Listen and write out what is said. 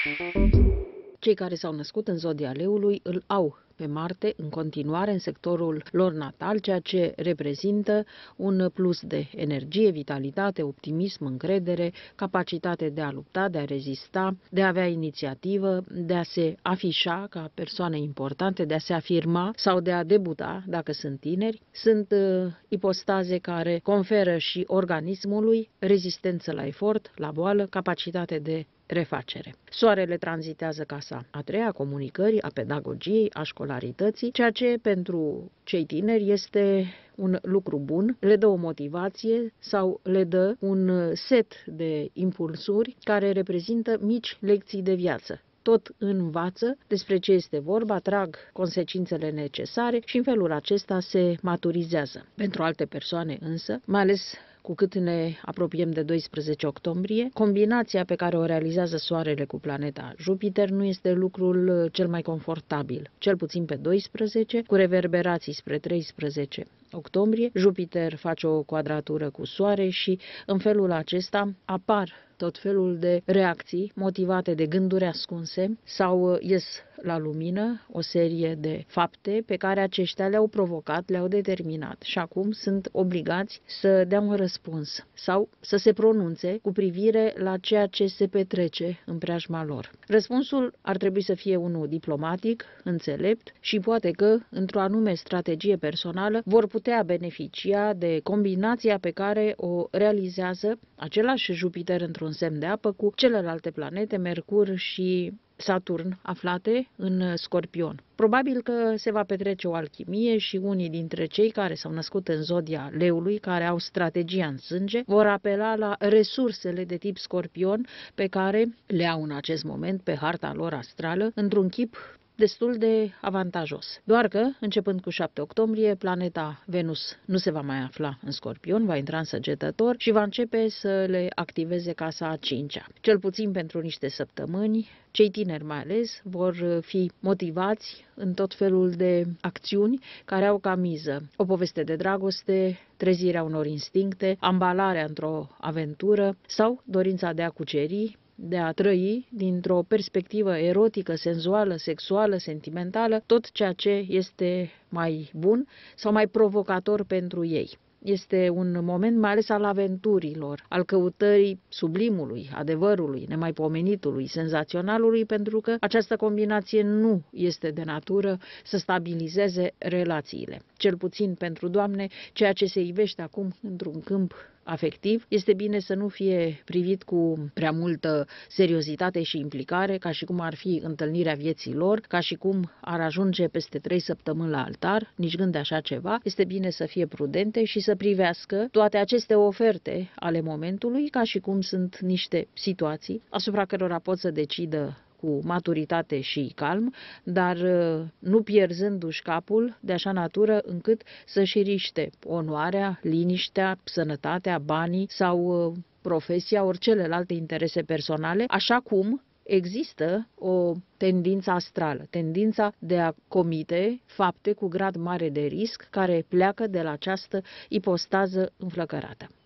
Cei care s-au născut în zodia Leului îl au pe Marte în continuare în sectorul lor natal, ceea ce reprezintă un plus de energie, vitalitate, optimism, încredere, capacitate de a lupta, de a rezista, de a avea inițiativă, de a se afișa ca persoane importante, de a se afirma sau de a debuta dacă sunt tineri. Sunt ipostaze care conferă și organismului rezistență la efort, la boală, capacitate de refacere. Soarele tranzitează casa a treia, a comunicării, a pedagogiei, a școlarității, ceea ce pentru cei tineri este un lucru bun, le dă o motivație sau le dă un set de impulsuri care reprezintă mici lecții de viață. Tot învață despre ce este vorba, trag consecințele necesare și în felul acesta se maturizează. Pentru alte persoane însă, mai ales cu cât ne apropiem de 12 octombrie, combinația pe care o realizează Soarele cu planeta Jupiter nu este lucrul cel mai confortabil. Cel puțin pe 12, cu reverberații spre 13 octombrie, Jupiter face o quadratură cu Soare și în felul acesta apar tot felul de reacții motivate de gânduri ascunse sau ies la lumină o serie de fapte pe care aceștia le-au provocat, le-au determinat și acum sunt obligați să dea un răspuns sau să se pronunțe cu privire la ceea ce se petrece în preajma lor. Răspunsul ar trebui să fie unul diplomatic, înțelept și poate că, într-o anume strategie personală, vor putea beneficia de combinația pe care o realizează același Jupiter într-un semn de apă cu celelalte planete, Mercur și Saturn, aflate în Scorpion. Probabil că se va petrece o alchimie și unii dintre cei care s-au născut în zodia Leului, care au strategia în sânge, vor apela la resursele de tip Scorpion pe care le au în acest moment pe harta lor astrală, într-un chip destul de avantajos. Doar că, începând cu 7 octombrie, planeta Venus nu se va mai afla în Scorpion, va intra în Săgetător și va începe să le activeze casa a 5-a. Cel puțin pentru niște săptămâni, cei tineri mai ales vor fi motivați în tot felul de acțiuni care au ca miză o poveste de dragoste, trezirea unor instincte, ambalarea într-o aventură sau dorința de a cuceri, de a trăi dintr-o perspectivă erotică, senzuală, sexuală, sentimentală, tot ceea ce este mai bun sau mai provocator pentru ei. Este un moment mai ales al aventurilor, al căutării sublimului, adevărului, nemaipomenitului, senzaționalului, pentru că această combinație nu este de natură să stabilizeze relațiile. Cel puțin pentru doamne, ceea ce se ivește acum într-un câmp afectiv, este bine să nu fie privit cu prea multă seriozitate și implicare, ca și cum ar fi întâlnirea vieții lor, ca și cum ar ajunge peste 3 săptămâni la altar, nici gând de așa ceva. Este bine să fie prudente și să privească toate aceste oferte ale momentului, ca și cum sunt niște situații asupra cărora pot să decidă cu maturitate și calm, dar nu pierzându-și capul de așa natură încât să-și riște onoarea, liniștea, sănătatea, banii sau profesia, ori celelalte interese personale, așa cum există o tendință astrală, tendința de a comite fapte cu grad mare de risc care pleacă de la această ipostază înflăcărată.